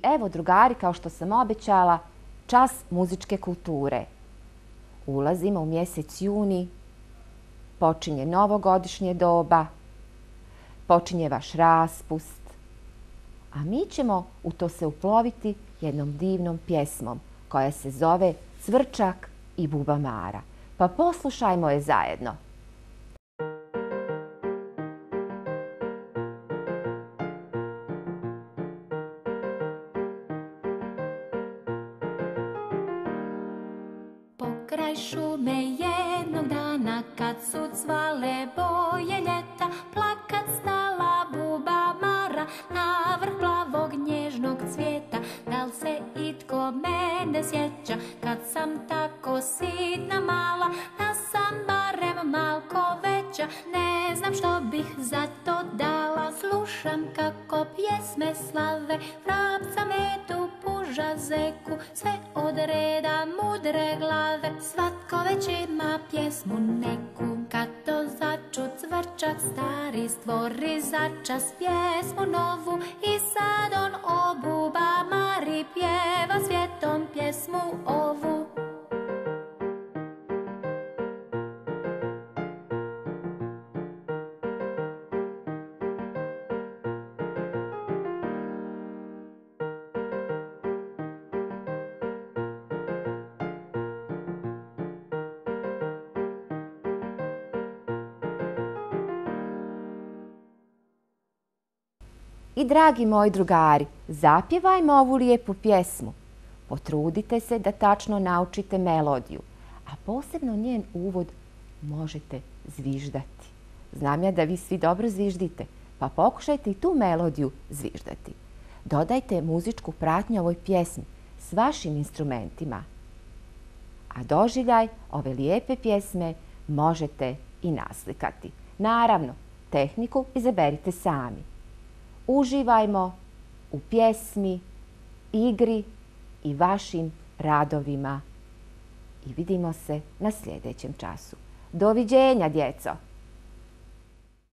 evo drugari, kao što sam obećala, čas muzičke kulture. Ulazimo u mjesec juni, počinje novogodišnje doba, počinje vaš raspust, a mi ćemo u to se uploviti jednom divnom pjesmom koja se zove Cvrčak i Bubamara. Pa poslušajmo je zajedno. Pokraj šume jednog dana, kad su cvale boje ljeta, plakat stala Bubamara na vrh plavog nježnog cvijeta. Da li se itko mene sjeća, kad sam tako sitna mala, da sam barem malko veća, ne znam što bih za to dala. Slušam kako pjesme slave, vrapca metu, puža zeku, sve od reda mudre glave. Svatko već ima pjesmu neku, kad to začu cvrčak stari stvori začas pjesmu novu. I sad on o Bubamari pjeva svijetom pjesmu ovu. I dragi moji drugari, zapjevajmo ovu lijepu pjesmu. Potrudite se da tačno naučite melodiju, a posebno njen uvod možete zviždati. Znam ja da vi svi dobro zviždite, pa pokušajte i tu melodiju zviždati. Dodajte muzičku pratnju ovoj pjesmi s vašim instrumentima. A doživljaj ove lijepe pjesme možete i naslikati. Naravno, tehniku izaberite sami. Uživajmo u pjesmi, igri i vašim radovima. I vidimo se na sljedećem času. Doviđenja, djeco!